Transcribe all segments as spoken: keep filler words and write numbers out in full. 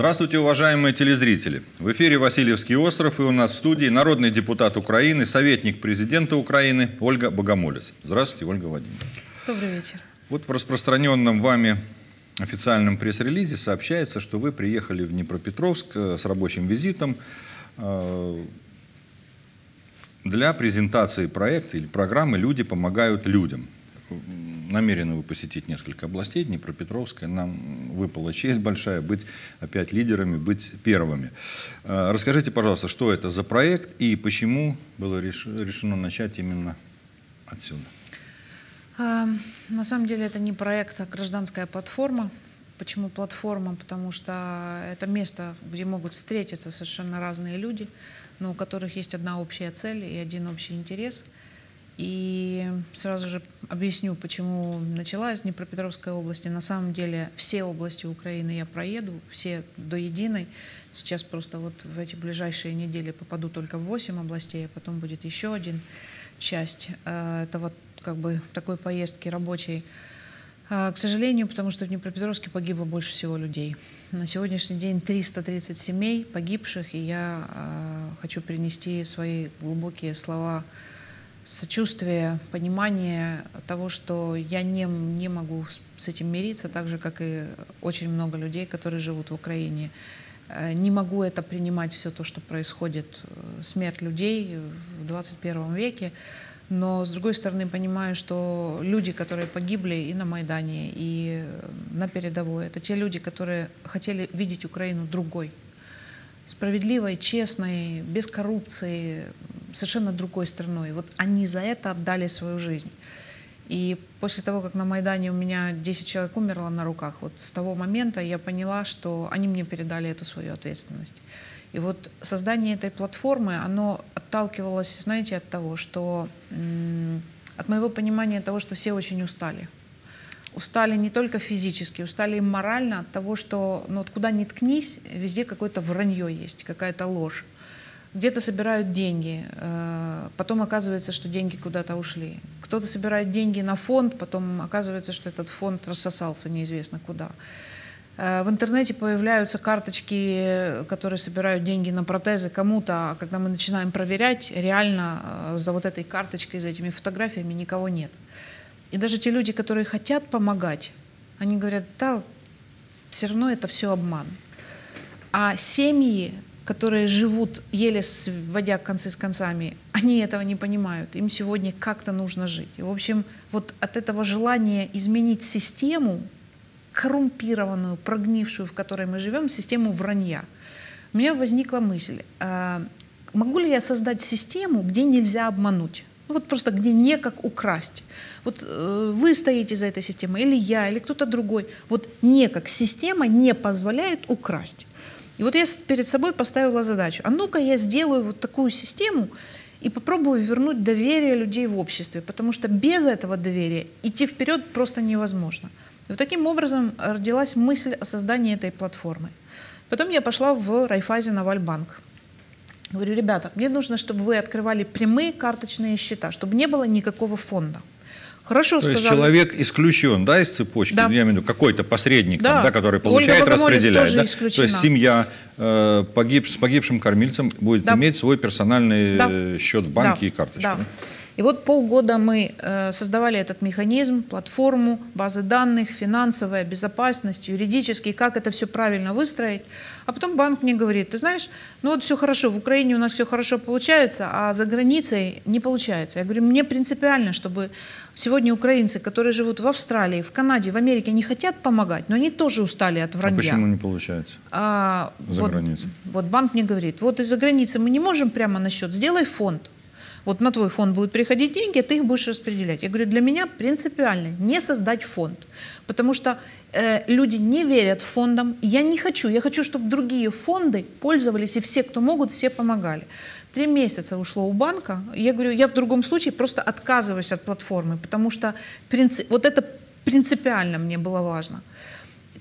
Здравствуйте, уважаемые телезрители! В эфире Васильевский остров, и у нас в студии народный депутат Украины, советник президента Украины Ольга Богомолец. Здравствуйте, Ольга Владимировна. Добрый вечер. Вот в распространенном вами официальном пресс-релизе сообщается, что вы приехали в Днепропетровск с рабочим визитом для презентации проекта или программы «Люди помогают людям». Намерены вы посетить несколько областей, Днепропетровская. Нам выпала честь большая быть опять лидерами, быть первыми. Расскажите, пожалуйста, что это за проект и почему было решено начать именно отсюда? На самом деле это не проект, а гражданская платформа. Почему платформа? Потому что это место, где могут встретиться совершенно разные люди, но у которых есть одна общая цель и один общий интерес. И сразу же объясню, почему начала с Днепропетровской области. На самом деле все области Украины я проеду, все до единой. Сейчас просто вот в эти ближайшие недели попаду только в восемь областей, а потом будет еще один часть. Это вот как бы такой поездки рабочей. К сожалению, потому что в Днепропетровске погибло больше всего людей. На сегодняшний день триста тридцать семей погибших, и я хочу принести свои глубокие слова сочувствия, понимания того, что я не, не могу с этим мириться, так же, как и очень много людей, которые живут в Украине. Не могу это принимать, все то, что происходит, смерть людей в двадцать первом веке. Но, с другой стороны, понимаю, что люди, которые погибли и на Майдане, и на передовой, это те люди, которые хотели видеть Украину другой. Справедливой, честной, без коррупции, совершенно другой страной. Вот они за это отдали свою жизнь. И после того, как на Майдане у меня десять человек умерло на руках, вот с того момента я поняла, что они мне передали эту свою ответственность. И вот создание этой платформы, оно отталкивалось, знаете, от того, что, от моего понимания того, что все очень устали. Устали не только физически, устали и морально от того, что ну, вот куда ни ткнись, везде какое-то вранье есть, какая-то ложь. Где-то собирают деньги, потом оказывается, что деньги куда-то ушли. Кто-то собирает деньги на фонд, потом оказывается, что этот фонд рассосался неизвестно куда. В интернете появляются карточки, которые собирают деньги на протезы кому-то, а когда мы начинаем проверять, реально за вот этой карточкой, за этими фотографиями никого нет. И даже те люди, которые хотят помогать, они говорят, да, все равно это все обман. А семьи, которые живут, еле сводя концы с концами, они этого не понимают. Им сегодня как-то нужно жить. И, в общем, вот от этого желания изменить систему, коррумпированную, прогнившую, в которой мы живем, систему вранья, у меня возникла мысль, могу ли я создать систему, где нельзя обмануть? Ну, вот просто где не как украсть. Вот э, вы стоите за этой системой, или я, или кто-то другой. Вот не как система не позволяет украсть. И вот я перед собой поставила задачу. А ну-ка я сделаю вот такую систему и попробую вернуть доверие людей в обществе. Потому что без этого доверия идти вперед просто невозможно. И вот таким образом родилась мысль о создании этой платформы. Потом я пошла в Райффайзен-Авальбанк. Говорю, ребята, мне нужно, чтобы вы открывали прямые карточные счета, чтобы не было никакого фонда. Хорошо, То сказали. есть человек исключен, да, из цепочки, да. я имею в виду какой-то посредник, да. там, да, который получает, Ольга Богомолец распределяет. тоже Да? исключена. То есть семья э, погиб, с погибшим кормильцем будет да. иметь свой персональный да. счет в банке да. и карточку. Да. Да? И вот полгода мы э, создавали этот механизм, платформу, базы данных, финансовая безопасность, юридический, как это все правильно выстроить. А потом банк мне говорит, ты знаешь, ну вот все хорошо, в Украине у нас все хорошо получается, а за границей не получается. Я говорю, мне принципиально, чтобы сегодня украинцы, которые живут в Австралии, в Канаде, в Америке, не хотят помогать, но они тоже устали от вранья. А почему не получается а, за вот, границей? Вот банк мне говорит, вот из-за границы мы не можем прямо на счет, сделай фонд. Вот на твой фонд будут приходить деньги, а ты их будешь распределять. Я говорю, для меня принципиально не создать фонд, потому что э, люди не верят фондам. Я не хочу, я хочу, чтобы другие фонды пользовались, и все, кто могут, все помогали. Три месяца ушло у банка. Я говорю, я в другом случае просто отказываюсь от платформы, потому что принцип, вот это принципиально мне было важно.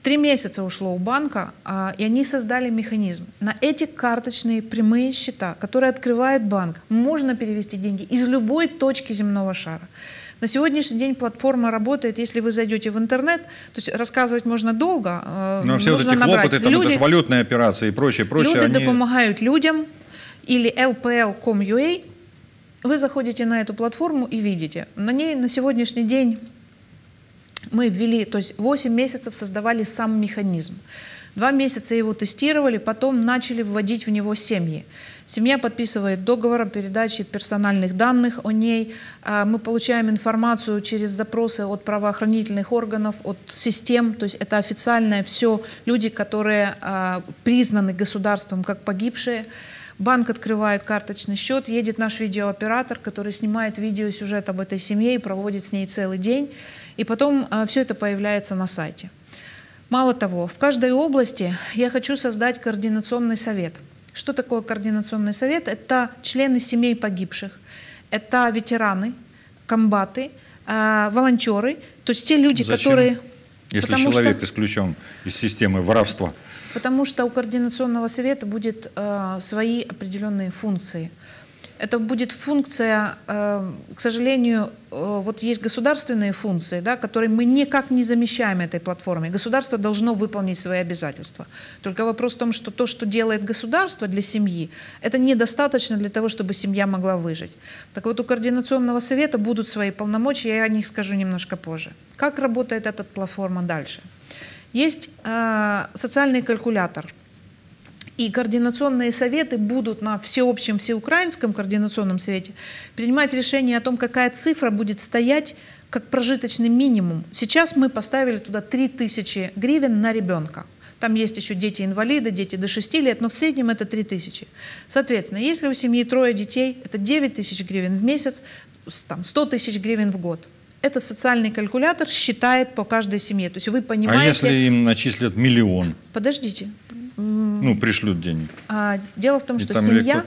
Три месяца ушло у банка, и они создали механизм. На эти карточные прямые счета, которые открывает банк, можно перевести деньги из любой точки земного шара. На сегодняшний день платформа работает, если вы зайдете в интернет, то есть рассказывать можно долго. Но все вот эти хлопоты, там, люди, это же валютные операции и прочее, прочее. Люди они... помогают людям, или эл пи эл точка ком точка ю а, вы заходите на эту платформу и видите. На ней на сегодняшний день мы ввели, то есть восемь месяцев создавали сам механизм. Два месяца его тестировали, потом начали вводить в него семьи. Семья подписывает договор о передаче персональных данных о ней. Мы получаем информацию через запросы от правоохранительных органов, от систем. То есть это официальное все люди, которые признаны государством как погибшие. Банк открывает карточный счет, едет наш видеооператор, который снимает видеосюжет об этой семье и проводит с ней целый день. И потом все это появляется на сайте. Мало того, в каждой области я хочу создать координационный совет. Что такое координационный совет? Это члены семей погибших, это ветераны, комбаты, э, волонтеры, то есть те люди, Зачем? которые... Если Потому человек что... исключен из системы воровства. Потому что у координационного совета будет э, свои определенные функции. Это будет функция, э, к сожалению, э, вот есть государственные функции, да, которые мы никак не замещаем этой платформой. Государство должно выполнить свои обязательства. Только вопрос в том, что то, что делает государство для семьи, это недостаточно для того, чтобы семья могла выжить. Так вот, у координационного совета будут свои полномочия, я о них скажу немножко позже. Как работает эта платформа дальше? Есть э, социальный калькулятор. И координационные советы будут на всеобщем, всеукраинском координационном совете принимать решение о том, какая цифра будет стоять как прожиточный минимум. Сейчас мы поставили туда три тысячи гривен на ребенка. Там есть еще дети-инвалиды, дети до шести лет, но в среднем это три тысячи. Соответственно, если у семьи трое детей, это девять тысяч гривен в месяц, там, сто тысяч гривен в год. Это социальный калькулятор считает по каждой семье. То есть вы понимаете... А если им начислят миллион? Подождите. Ну, пришлют денег. А, дело в том, И что там семья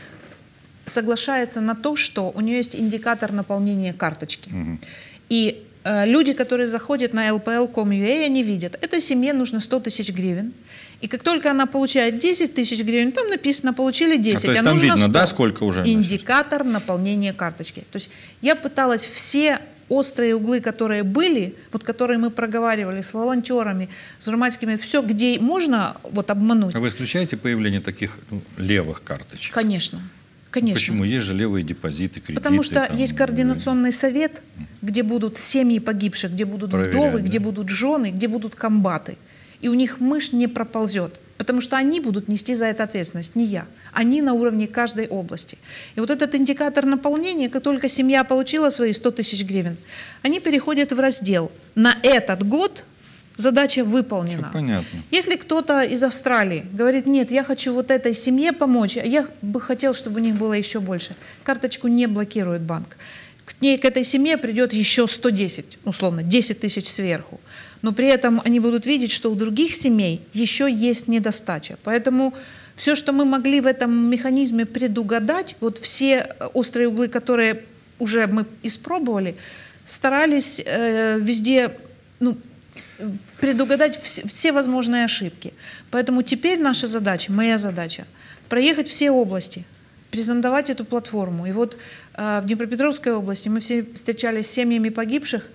соглашается на то, что у нее есть индикатор наполнения карточки. Угу. И э, люди, которые заходят на эл пи эл точка ком точка ю а, они видят, этой семье нужно сто тысяч гривен. И как только она получает десять тысяч гривен, там написано, получили десять, а, то есть а там нужно видно, сто. Да, сколько уже? Индикатор наполнения карточки. То есть я пыталась все острые углы, которые были, вот которые мы проговаривали с волонтерами, с громадскими, все, где можно вот обмануть. А вы исключаете появление таких ну, левых карточек? Конечно. Конечно. Почему? Есть же левые депозиты, кредиты. Потому что там, есть координационный совет, где будут семьи погибших, где будут Проверять, вдовы, да? где будут жены, где будут комбаты. И у них мышь не проползет. Потому что они будут нести за это ответственность, не я. Они на уровне каждой области. И вот этот индикатор наполнения, как только семья получила свои сто тысяч гривен, они переходят в раздел. На этот год задача выполнена. Все понятно. Если кто-то из Австралии говорит, нет, я хочу вот этой семье помочь, я бы хотел, чтобы у них было еще больше, карточку не блокирует банк. К ней, к этой семье придет еще сто десять, условно, десять тысяч сверху. Но при этом они будут видеть, что у других семей еще есть недостача. Поэтому все, что мы могли в этом механизме предугадать, вот все острые углы, которые уже мы испробовали, старались э, везде ну, предугадать все, все возможные ошибки. Поэтому теперь наша задача, моя задача, проехать все области, презентовать эту платформу. И вот э, в Днепропетровской области мы все встречались с семьями погибших.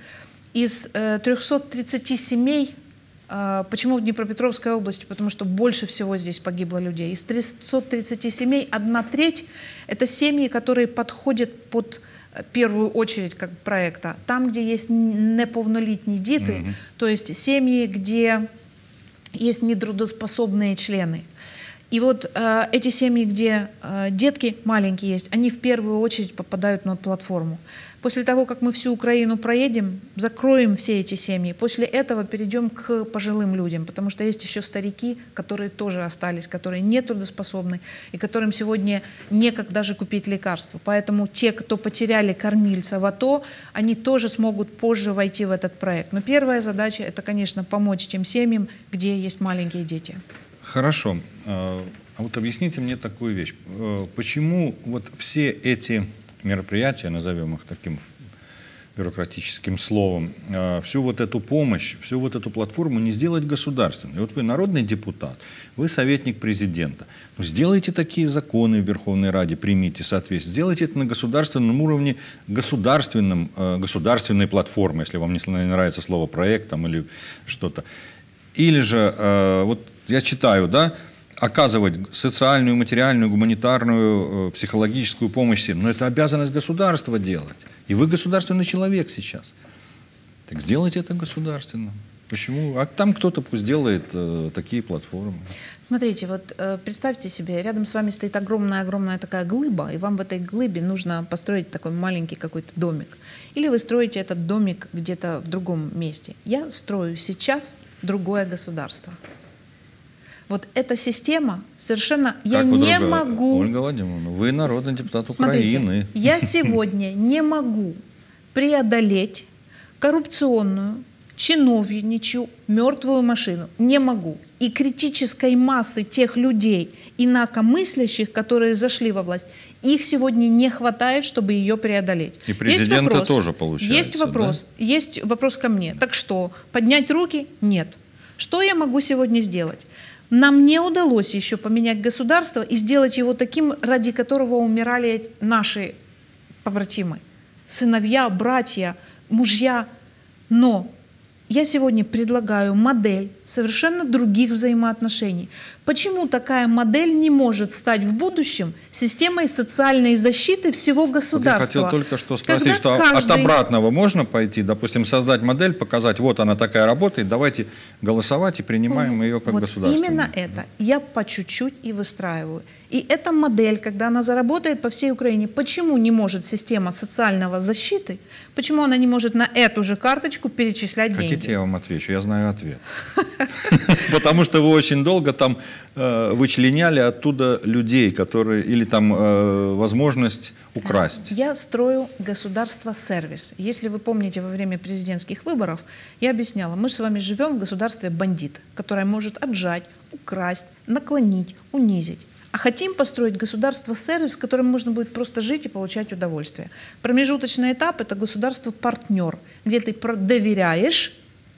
Из э, трёхсот тридцати семей, э, почему в Днепропетровской области? Потому что больше всего здесь погибло людей. Из трёхсот тридцати семей одна треть – это семьи, которые подходят под первую очередь как проекта. Там, где есть неповнолетние дети, mm-hmm. то есть семьи, где есть нетрудоспособные члены. И вот э, эти семьи, где э, детки маленькие есть, они в первую очередь попадают на платформу. После того, как мы всю Украину проедем, закроем все эти семьи, после этого перейдем к пожилым людям, потому что есть еще старики, которые тоже остались, которые не трудоспособны и которым сегодня некогда даже купить лекарства. Поэтому те, кто потеряли кормильца в АТО, они тоже смогут позже войти в этот проект. Но первая задача – это, конечно, помочь тем семьям, где есть маленькие дети. Хорошо. А вот объясните мне такую вещь. Почему вот все эти мероприятия, назовем их таким бюрократическим словом, всю вот эту помощь, всю вот эту платформу не сделать государственной. И вот вы народный депутат, вы советник президента. Ну, сделайте такие законы в Верховной Раде, примите соответственно. Сделайте это на государственном уровне, государственном, государственной платформы, если вам не нравится слово проект там, или что-то. Или же, вот я читаю, да, оказывать социальную, материальную, гуманитарную, психологическую помощь всем. Но это обязанность государства делать. И вы государственный человек сейчас. Так сделайте это государственно. Почему? А там кто-то пусть делает э, такие платформы. Смотрите, вот э, представьте себе, рядом с вами стоит огромная-огромная такая глыба, и вам в этой глыбе нужно построить такой маленький какой-то домик. Или вы строите этот домик где-то в другом месте. Я строю сейчас другое государство. Вот эта система совершенно... Как я не друга... могу... Ольга Владимировна, вы народный депутат Смотрите, Украины. Я сегодня не могу преодолеть коррупционную, чиновничью, мертвую машину. Не могу. И критической массы тех людей, инакомыслящих, которые зашли во власть, их сегодня не хватает, чтобы ее преодолеть. И президента тоже получается. Есть вопрос. Да? Есть вопрос ко мне. Так что, поднять руки? Нет. Что я могу сегодня сделать? Нам не удалось еще поменять государство и сделать его таким, ради которого умирали наши побратимы, сыновья, братья, мужья. Но я сегодня предлагаю модель совершенно других взаимоотношений. Почему такая модель не может стать в будущем системой социальной защиты всего государства? Вот я хотел только что спросить, что каждый... от обратного можно пойти, допустим, создать модель, показать, вот она такая работает, давайте голосовать и принимаем ее как вот государственную. Именно это я по чуть-чуть и выстраиваю. И эта модель, когда она заработает по всей Украине, почему не может система социального защиты, почему она не может на эту же карточку перечислять деньги? Хотите, я вам отвечу? Я знаю ответ. Потому что вы очень долго там вычленяли оттуда людей, которые, или там возможность украсть. Я строю государство-сервис. Если вы помните, во время президентских выборов я объясняла, мы же с вами живем в государстве бандит, которое может отжать, украсть, наклонить, унизить. А хотим построить государство-сервис, в котором можно будет просто жить и получать удовольствие. Промежуточный этап – это государство-партнер, где ты доверяешь.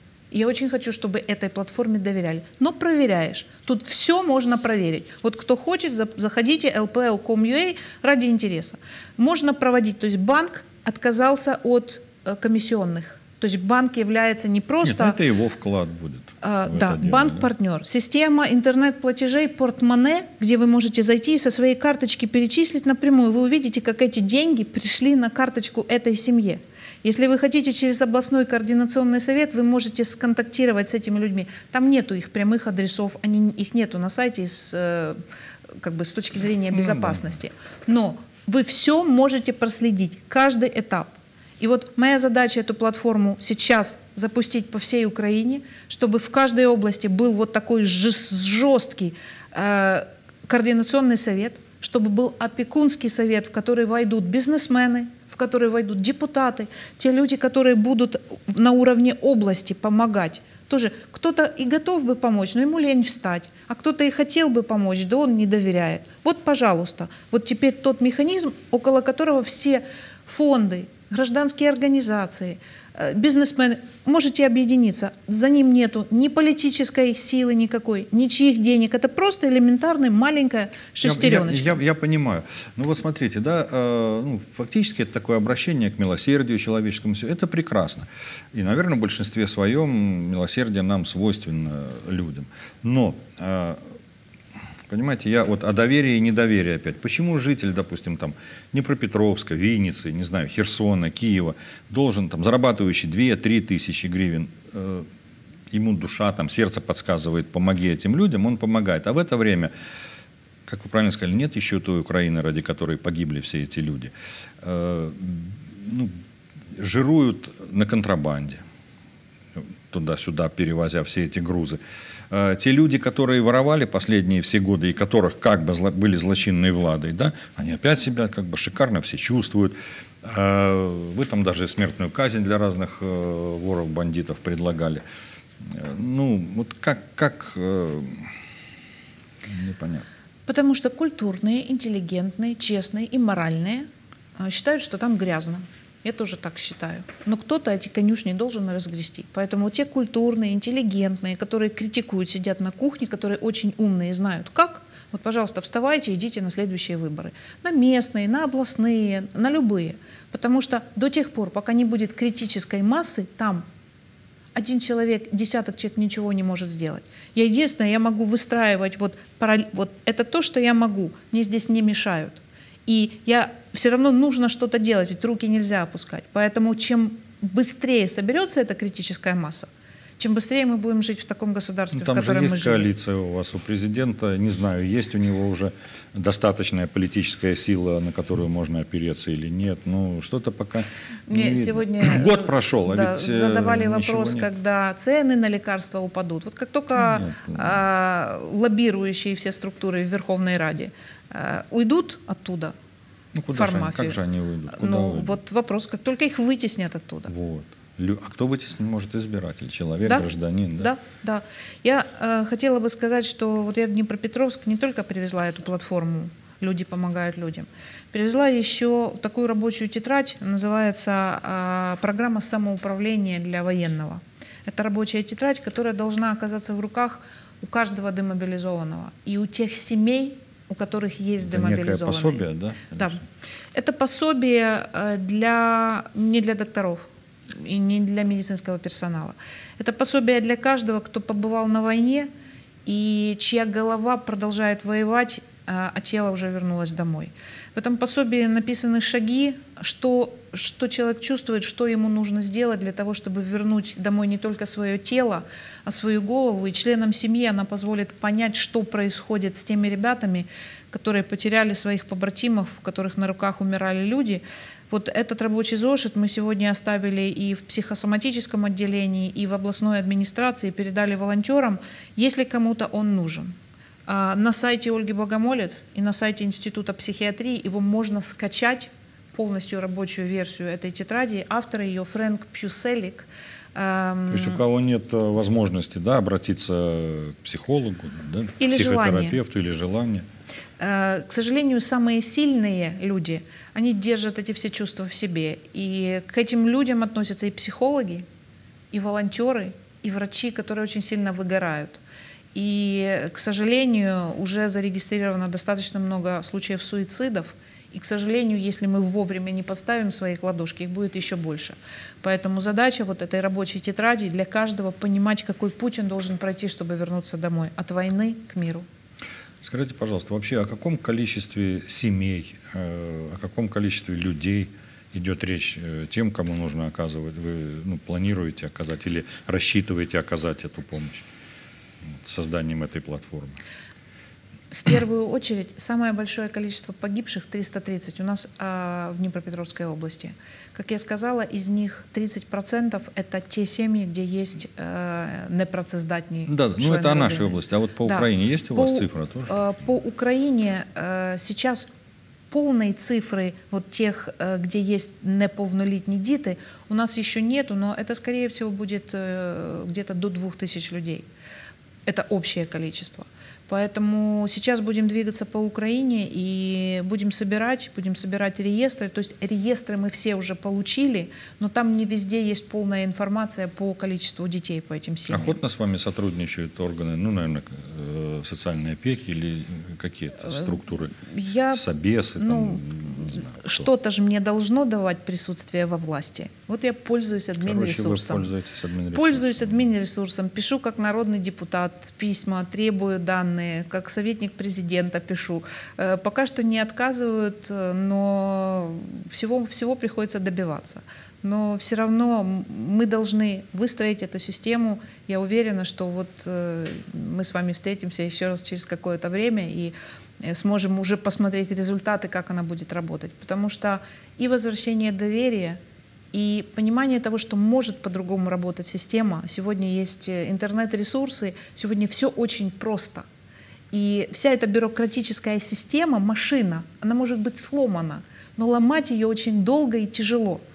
Я очень хочу, чтобы этой платформе доверяли. Но проверяешь. Тут все можно проверить. Вот кто хочет, заходите эл пэ эл точка ком точка ю а ради интереса. Можно проводить. То есть банк отказался от комиссионных. То есть банк является не просто... Нет, это его вклад будет. А, да, банк-партнер. Да? Система интернет-платежей Портмоне, где вы можете зайти и со своей карточки перечислить напрямую. Вы увидите, как эти деньги пришли на карточку этой семье. Если вы хотите через областной координационный совет, вы можете сконтактировать с этими людьми. Там нету их прямых адресов, они, их нету на сайте с, как бы, с точки зрения безопасности. Но вы все можете проследить, каждый этап. И вот моя задача эту платформу сейчас запустить по всей Украине, чтобы в каждой области был вот такой жесткий э, координационный совет, чтобы был опекунский совет, в который войдут бизнесмены, в который войдут депутаты, те люди, которые будут на уровне области помогать. Тоже кто-то и готов бы помочь, но ему лень встать, а кто-то и хотел бы помочь, да он не доверяет. Вот, пожалуйста, вот теперь тот механизм, около которого все фонды, гражданские организации, бизнесмены, можете объединиться. За ним нету ни политической силы никакой, ничьих денег. Это просто элементарная маленькая шестереночка. Я, я, я, я понимаю. Ну вот смотрите, да, э, ну, фактически это такое обращение к милосердию человеческому. Это прекрасно. И, наверное, в большинстве своем милосердие нам свойственно людям. Но... Э, Понимаете, я вот о доверии и недоверии опять. Почему житель, допустим, там, Днепропетровска, Винницы, не знаю, Херсона, Киева, должен, там, зарабатывающий две-три тысячи гривен, э, ему душа, там, сердце подсказывает, помоги этим людям, он помогает. А в это время, как вы правильно сказали, нет еще той Украины, ради которой погибли все эти люди. Э, ну, жируют на контрабанде, туда-сюда перевозя все эти грузы. Те люди, которые воровали последние все годы, и которых как бы зло, были злочинной владой, да, они опять себя как бы шикарно все чувствуют. Вы там даже смертную казнь для разных воров, бандитов предлагали. Ну, вот как, как непонятно. Потому что культурные, интеллигентные, честные и моральные считают, что там грязно. Я тоже так считаю. Но кто-то эти конюшни должен разгрести. Поэтому те культурные, интеллигентные, которые критикуют, сидят на кухне, которые очень умные и знают как, вот, пожалуйста, вставайте, идите на следующие выборы. На местные, на областные, на любые. Потому что до тех пор, пока не будет критической массы, там один человек, десяток человек ничего не может сделать. Я единственное, я могу выстраивать, вот, параллель, вот это то, что я могу, мне здесь не мешают. И я все равно нужно что-то делать, ведь руки нельзя опускать. Поэтому чем быстрее соберется эта критическая масса, чем быстрее мы будем жить в таком государстве, ну, там в котором же есть мы живем. коалиция у вас, у президента. Не знаю, есть у него уже достаточная политическая сила, на которую можно опереться или нет. Ну, что-то пока Мне не сегодня год прошел, а да, ведь задавали вопрос, нет. когда цены на лекарства упадут. Вот как только Нет. а, лоббирующие все структуры в Верховной Раде а, уйдут оттуда, ну, куда же они, фармафию, как же они выйдут? Куда ну, выйдут? вот вопрос, как только их вытеснят оттуда. Вот. А кто вытеснить может? Избиратель, человек, да? гражданин. Да, да. да. Я э, хотела бы сказать, что вот я в Днепропетровск не только привезла эту платформу «Люди помогают людям», привезла еще такую рабочую тетрадь, называется э, «Программа самоуправления для военного». Это рабочая тетрадь, которая должна оказаться в руках у каждого демобилизованного и у тех семей, у которых есть это демобилизованные. некое пособие, да? Да. Это пособие для, не для докторов и не для медицинского персонала. Это пособие для каждого, кто побывал на войне и чья голова продолжает воевать, а тело уже вернулось домой. В этом пособии написаны шаги, что, что человек чувствует, что ему нужно сделать для того, чтобы вернуть домой не только свое тело, а свою голову. И членам семьи она позволит понять, что происходит с теми ребятами, которые потеряли своих побратимов, в которых на руках умирали люди. Вот этот рабочий зошит мы сегодня оставили и в психосоматическом отделении, и в областной администрации, передали волонтерам, если кому-то он нужен. На сайте Ольги Богомолец и на сайте Института психиатрии его можно скачать, полностью рабочую версию этой тетради. Автор ее Фрэнк Пьюселик. То есть у кого нет возможности, да, обратиться к психологу, да, или психотерапевту желание. или желание. К сожалению, самые сильные люди, они держат эти все чувства в себе. И к этим людям относятся и психологи, и волонтеры, и врачи, которые очень сильно выгорают. И, к сожалению, уже зарегистрировано достаточно много случаев суицидов. И, к сожалению, если мы вовремя не подставим свои ладошки, их будет еще больше. Поэтому задача вот этой рабочей тетради для каждого понимать, какой путь он должен пройти, чтобы вернуться домой. От войны к миру. Скажите, пожалуйста, вообще о каком количестве семей, о каком количестве людей идет речь тем, кому нужно оказывать, вы ну, планируете оказать или рассчитываете оказать эту помощь созданием этой платформы? В первую очередь, самое большое количество погибших, триста тридцать, у нас а, в Днепропетровской области. Как я сказала, из них тридцать процентов это те семьи, где есть э, непрацездатные. Да, да, ну это о нашей области. А вот по да. Украине есть у по, вас цифра тоже? Э, по Украине э, сейчас полной цифры вот тех, э, где есть неповнолетние дети, у нас еще нету, но это, скорее всего, будет э, где-то до двух тысяч людей. Это общее количество. Поэтому сейчас будем двигаться по Украине и будем собирать, будем собирать реестры. То есть реестры мы все уже получили, но там не везде есть полная информация по количеству детей по этим семьям. Охотно с вами сотрудничают органы, ну, наверное, социальной опеки или какие-то структуры? Я, Собесы? Ну, что-то же мне должно давать присутствие во власти. Вот я пользуюсь админресурсом. Короче, вы пользуетесь админресурсом. Пользуюсь админресурсом, пишу как народный депутат письма, требую данные, как советник президента пишу. Пока что не отказывают, но всего, всего приходится добиваться. Но все равно мы должны выстроить эту систему. Я уверена, что вот мы с вами встретимся еще раз через какое-то время и сможем уже посмотреть результаты, как она будет работать. Потому что и возвращение доверия, и понимание того, что может по-другому работать система. Сегодня есть интернет-ресурсы, сегодня все очень просто. И вся эта бюрократическая система, машина, она может быть сломана, но ломать ее очень долго и тяжело.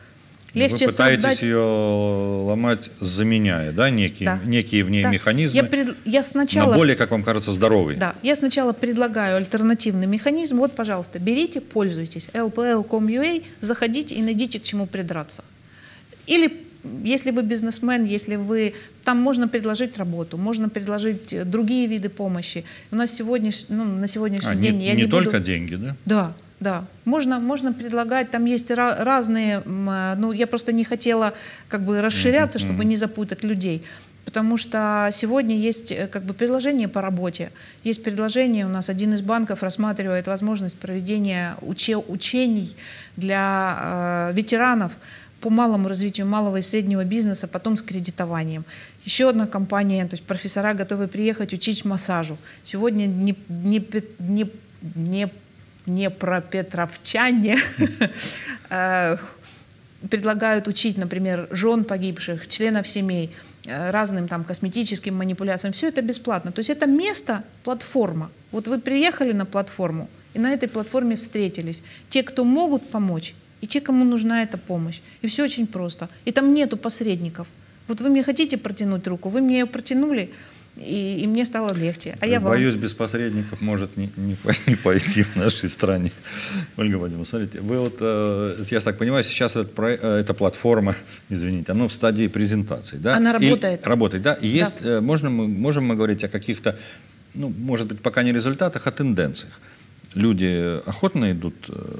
Легче Вы пытаетесь создать... ее ломать, заменяя, да, некие, да. некие в ней да. механизмы, я пред... я сначала... на более, как вам кажется, здоровый. Да, я сначала предлагаю альтернативный механизм. Вот, пожалуйста, берите, пользуйтесь. эл пэ эл точка ком точка ю а, заходите и найдите, к чему придраться. Или, если вы бизнесмен, если вы... Там можно предложить работу, можно предложить другие виды помощи. У нас сегодня, ну, на сегодняшний а, день... Не, я не, не только буду... деньги, да? Да. Да, можно, можно предлагать, там есть разные, ну, я просто не хотела как бы расширяться, чтобы не запутать людей, потому что сегодня есть как бы предложение по работе, есть предложение, у нас один из банков рассматривает возможность проведения уче, учений для э, ветеранов по малому развитию малого и среднего бизнеса, потом с кредитованием. Еще одна компания, то есть профессора готовы приехать учить массажу. Сегодня не, не, не, не днепропетровчане предлагают учить, например, жен погибших, членов семей, разным там косметическим манипуляциям. Все это бесплатно. То есть это место, платформа. Вот вы приехали на платформу и на этой платформе встретились. Те, кто могут помочь, и те, кому нужна эта помощь. И все очень просто. И там нету посредников. Вот вы мне хотите протянуть руку, вы мне ее протянули, И, и мне стало легче. А я Боюсь, вам... без посредников может не, не, не пойти в нашей стране. Ольга Владимировна, смотрите, вы вот, я так понимаю, сейчас этот проект, эта платформа, извините, она в стадии презентации, да? Она работает. И, работает, да? И есть, да. Можно мы, можем мы говорить о каких-то, ну, может быть, пока не результатах, а тенденциях? Люди охотно идут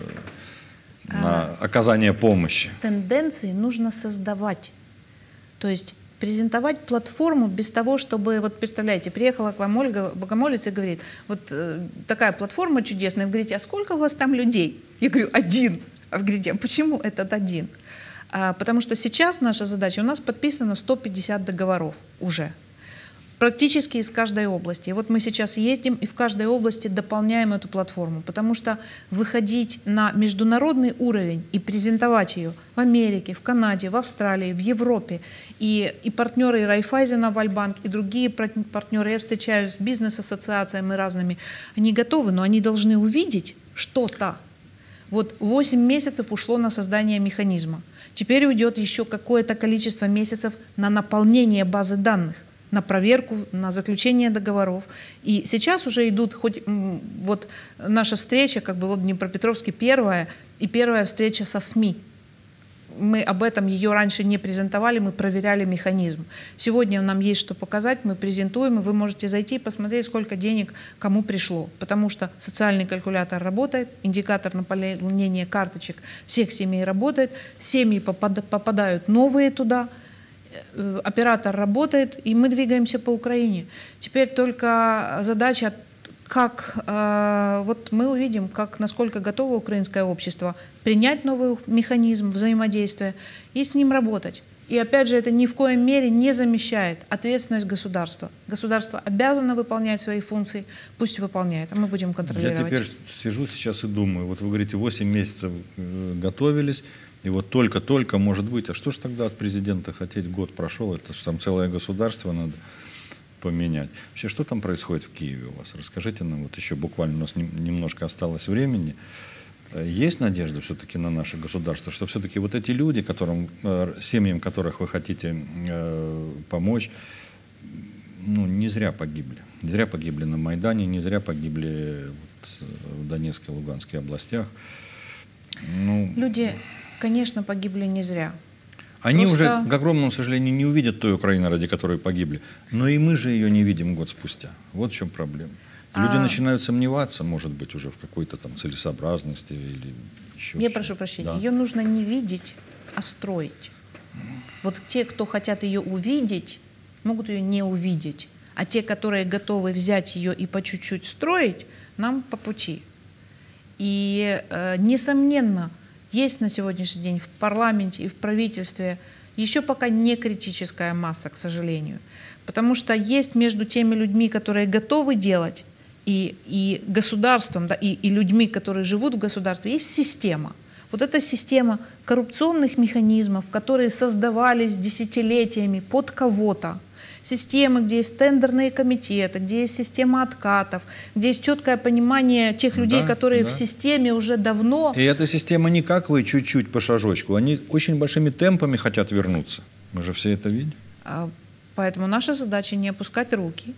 на а, оказание помощи? Тенденции нужно создавать. То есть презентовать платформу без того, чтобы, вот представляете, приехала к вам Ольга Богомолец и говорит, вот э, такая платформа чудесная, вы говорите, а сколько у вас там людей? Я говорю, один. А вы говорите, а почему этот один? А, потому что сейчас наша задача, у нас подписано сто пятьдесят договоров уже, практически из каждой области. И вот мы сейчас ездим и в каждой области дополняем эту платформу, потому что выходить на международный уровень и презентовать ее в Америке, в Канаде, в Австралии, в Европе, и, и партнеры и Райфайзена, Вальбанк, и другие партнеры, я встречаюсь с бизнес-ассоциациями разными, они готовы, но они должны увидеть что-то. Вот восемь месяцев ушло на создание механизма. Теперь уйдет еще какое-то количество месяцев на наполнение базы данных, на проверку, на заключение договоров. И сейчас уже идут, хоть вот наша встреча, как бы вот Днепропетровске первая, и первая встреча со СМИ. Мы об этом ее раньше не презентовали, мы проверяли механизм. Сегодня нам есть что показать, мы презентуем, и вы можете зайти и посмотреть, сколько денег кому пришло. Потому что социальный калькулятор работает, индикатор наполнения карточек всех семей работает, семьи попадают новые туда, оператор работает, и мы двигаемся по Украине. Теперь только задача, как э, вот мы увидим, как, насколько готово украинское общество принять новый механизм взаимодействия и с ним работать. И опять же, это ни в коем мере не замещает ответственность государства. Государство обязано выполнять свои функции, пусть выполняет, а мы будем контролировать. Я теперь сижу сейчас и думаю, вот вы говорите, восемь месяцев готовились, и вот только-только, может быть, а что же тогда от президента хотеть? Год прошел, это же там целое государство надо поменять. Вообще, что там происходит в Киеве у вас? Расскажите нам, вот еще буквально у нас немножко осталось времени. Есть надежда все-таки на наше государство, что все-таки вот эти люди, которым, семьям которых вы хотите помочь, ну, не зря погибли. Не зря погибли на Майдане, не зря погибли вот в Донецкой и Луганской областях. Ну, люди... Конечно, погибли не зря. Они Просто... уже, к огромному сожалению, не увидят той Украины, ради которой погибли. Но и мы же ее не видим год спустя. Вот в чем проблема. И люди а... начинают сомневаться, может быть, уже в какой-то там целесообразности или еще. Я прошу прощения. Да. Ее нужно не видеть, а строить. Вот те, кто хотят ее увидеть, могут ее не увидеть. А те, которые готовы взять ее и по чуть-чуть строить, нам по пути. И, э, несомненно, есть на сегодняшний день в парламенте и в правительстве еще пока не критическая масса, к сожалению. Потому что есть между теми людьми, которые готовы делать, и, и государством, да, и, и людьми, которые живут в государстве, есть система. Вот эта система коррупционных механизмов, которые создавались десятилетиями под кого-то. системы, где есть тендерные комитеты, где есть система откатов, где есть четкое понимание тех людей, да, которые да. в системе уже давно. И эта система не как вы чуть-чуть по шажочку, они очень большими темпами хотят вернуться. Мы же все это видим. Поэтому наша задача не опускать руки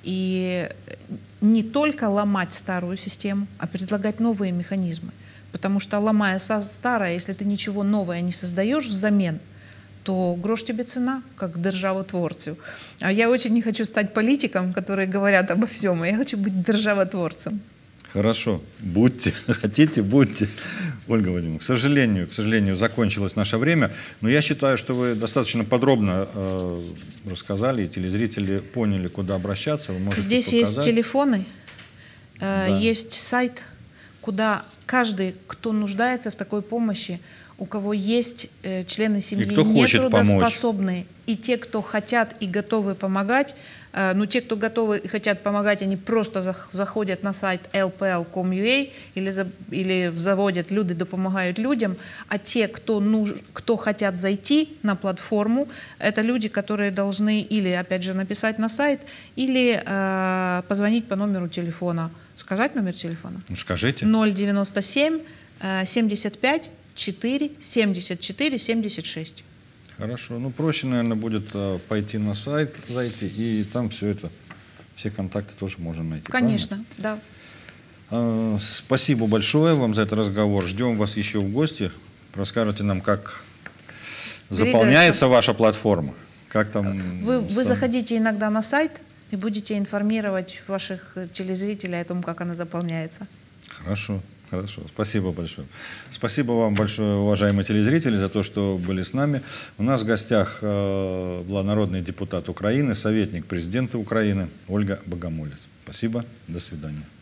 и не только ломать старую систему, а предлагать новые механизмы. Потому что, ломая старое, если ты ничего новое не создаешь взамен, то грош тебе цена, как державотворцу. А я очень не хочу стать политиком, которые говорят обо всем, а я хочу быть державотворцем. Хорошо, будьте, хотите, будьте. Ольга Вадимовна, к сожалению, к сожалению, закончилось наше время, но я считаю, что вы достаточно подробно э, рассказали, и телезрители поняли, куда обращаться. Вы можете Здесь показать. Есть телефоны, э, да. есть сайт, куда каждый, кто нуждается в такой помощи, у кого есть э, члены семьи нетрудоспособные, и те, кто хотят и готовы помогать, э, ну те, кто готовы и хотят помогать, они просто за, заходят на сайт эл пи эл точка ком точка ю а или, за, или заводят «Люди допомагають людям», а те, кто, нуж, кто хотят зайти на платформу, это люди, которые должны или, опять же, написать на сайт, или э, позвонить по номеру телефона. Сказать номер телефона? Ну, скажите. ноль девяносто семь семьдесят пять четыре семьдесят четыре семьдесят шесть. Хорошо. Ну, проще, наверное, будет а, пойти на сайт, зайти, и там все это, все контакты тоже можно найти. Конечно, правильно? да. А, спасибо большое вам за этот разговор. Ждем вас еще в гости. Расскажите нам, как заполняется ваша платформа. Как там... Вы, вы заходите иногда на сайт и будете информировать ваших телезрителей о том, как она заполняется. Хорошо. Хорошо, спасибо большое. Спасибо вам большое, уважаемые телезрители, за то, что были с нами. У нас в гостях э, была народный депутат Украины, советник президента Украины Ольга Богомолец. Спасибо, до свидания.